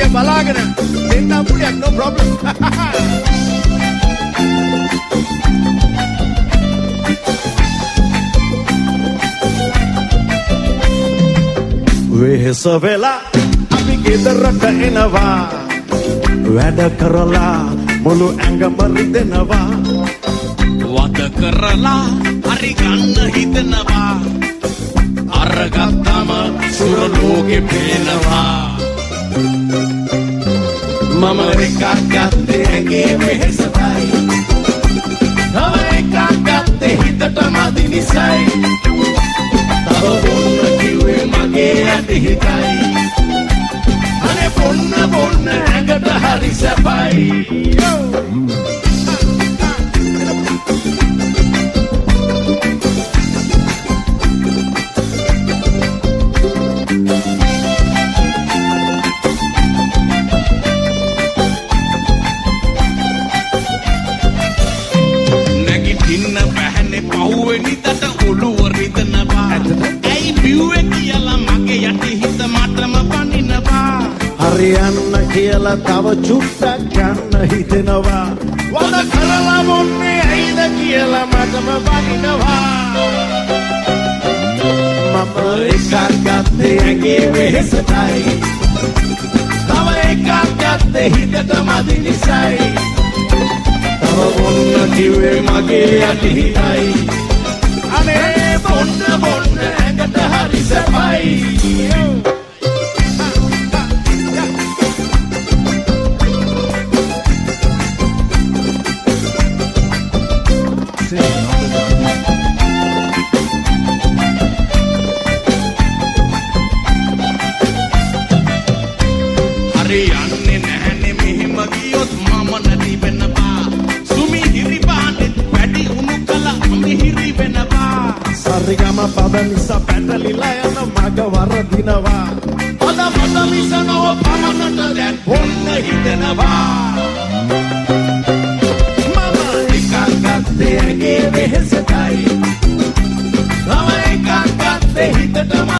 බලාගෙන දෙන්න පුඩියක් no problem. වෙහෙස වෙලා අපි ගෙදරට එනවා වැඩ කරලා මුළු ඇඟම රිදෙනවා වද කරලා හරි ගන්න හිතනවා අරගත්තම සුර ලෝකෙ පේනවා මම එකක් ගත්තේ ඇගේ වෙහෙසයි තව එකක් ගත්තේ හිතට මදි නිසයි තව බොන්න කිව්වේ මගේ ඇති හිතයි අනේ බොන්න ඇඟට හරි සැපයි හරියන්න කියලා තව චුට්ටක් ගන්න හිතෙනවා වද කරලා මොන්නේ ඇයිද කියලා මටම බනිනවා මම එකක් ගත්තේ ඇගේ වෙහෙසටයි තව එකක් ගත්තේ හිතට මදි නිසයි තව බොන්න කිව්වේ මගේ යටි හිතයි අනේ බොන්න ඇඟට හරි සැපයි සරිගම පද නිසා පැටලිලා යන මග වරදිනවා පද මිස නොව පමණට දැන් බොන්න හිතෙනවා